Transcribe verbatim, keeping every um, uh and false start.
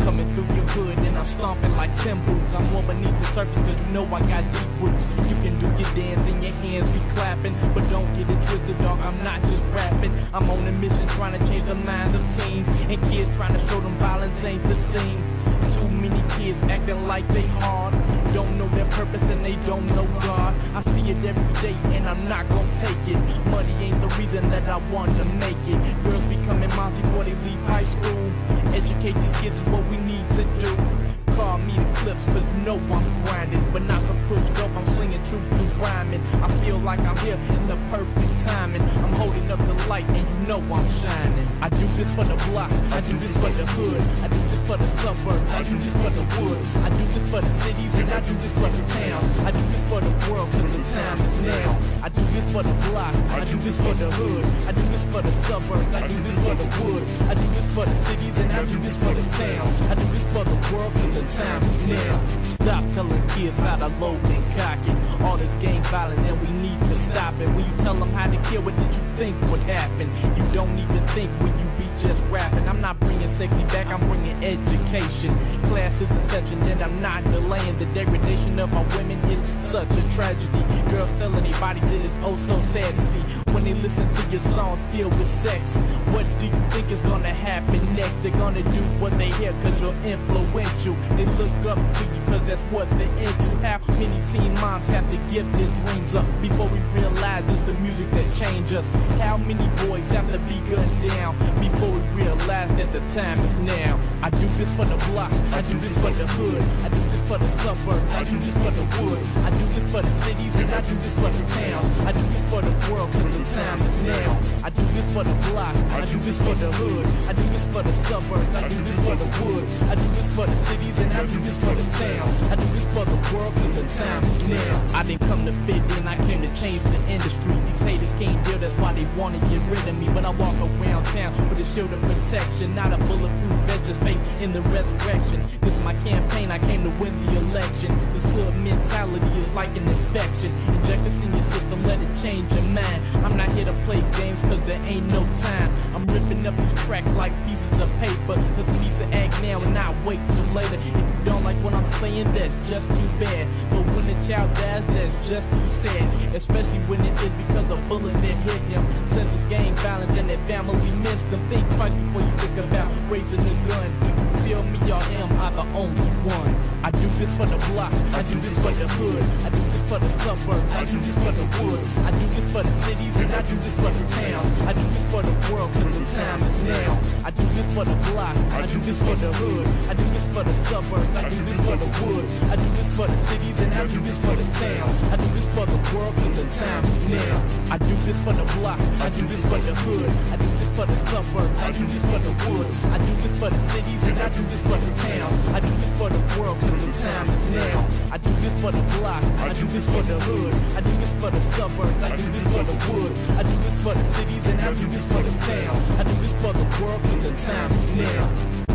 coming through your hood and I'm stomping like Tim boots. I'm more beneath the surface cause you know I got deep roots. You can do your dance and your hands be clapping, but don't get it twisted, dog, I'm not just rapping. I'm on a mission trying to change the minds of teens and kids, trying to show them violence ain't the thing. Too many kids acting like they hard, don't know their purpose and they don't know God. I see it every day and I'm not gonna take it. Money ain't the reason that I want to make it. Girls becoming moms before they leave high school. Educate these kids is what we need to do. Call me the Clips cause you know I'm grinding, but not to push dope, I'm slinging truth through rhyming. I feel like I'm here in the perfect timing. I'm holding up the light and you know I'm shining. I do this for the block, I do this for the hood, I do this for the suburbs, I do this for the woods, I do this for the cities and I do this for the towns. I do this for the world cause the time is now. I do this for the block, I do this for the hood, I do this for the suburbs, I do this for the woods, I do this for the cities and I do this for the towns. I do this for the world cause the time is now. Stop telling kids how to load and cock it. All this gang violence and we need to stop it. When you tell them how to kill, what did you think would happen? You don't even think when you be just rapping. I'm not bringing sexy back, I'm bringing education. Classes in session, then I'm not delaying. The degradation of our women is such a tragedy. Girls selling their bodies, it is oh so sad to see. When they listen to your songs filled with sex, what do you think is gonna happen next? They're gonna do what they hear cause you're influential. They look up to you cause that's what they're into. How many teen moms have to give their dreams up before we realize it's the music that changes us? How many boys have to be gunned down before we realize that the time is now? I do this for the block, I do this for the hood, I do this for the suburbs, I do this for the woods, I do this for the cities and I do this for the towns. I do this for the world cause the time is now. I do this for the block, I do this for the hood, I do this for the suburbs, I do this for the woods, I do this for the cities and I do this for the towns. I do this for the world cause the time is now. I didn't come to fit in, I came to change the industry. These haters can't deal, that's why they wanna get rid of me. But I walk around town with a shield of protection, not a bulletproof vest, just faith in the resurrection. This is my campaign, I came to win the election. This hood mentality is like an infection. Inject this in your system, let it change your mind. I'm not here to play games cause there ain't no time. I'm ripping up these tracks like pieces of paper, cause we need to act now and not wait till later. If you don't like what I'm saying, that's just too bad. But when a child dies, that's just too sad. Especially when it is because a bullet that hit him. Since it's gang violence and that family missed them, think twice before you think about raising a gun. Do you feel me or am I the only one? I do this for the block, I do this for the hood, I do this for the suburbs, I do this for the woods, I do this for the cities and I do this for the towns. I do this for the world cause the time is now. I do this for the block, I do this for the hood, I do this for the suburbs, I do this for the woods, I do this for the cities and I do this for the towns. I do this for the world cause the time is now. I do this for the block, I do this for the hood, I do this for the suburbs, I do this for the woods, I do this for the cities and I do this for the towns. I do this for the world cause the time is now. I do this for the block, I do this for the hood, I do this for the suburbs, I do this for the woods, I do this for the cities and I do this for the towns. I do this for the world cause the time is now.